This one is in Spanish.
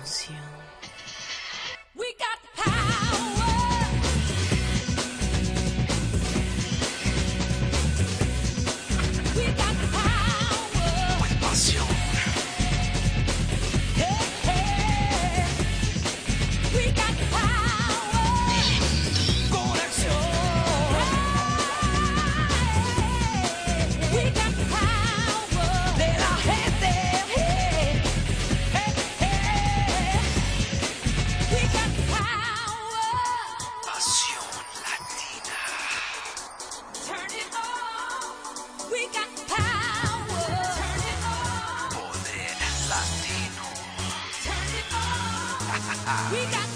canción. We got the power. We got the power. With pasión. Hey, hey. We got the power. Con acción. Hey. We got the power de la gente. Hey, hey, hey. We got the power. Pasión latina. Turn it on. We got the power. Turn it on. Poder latino. Turn it on. We got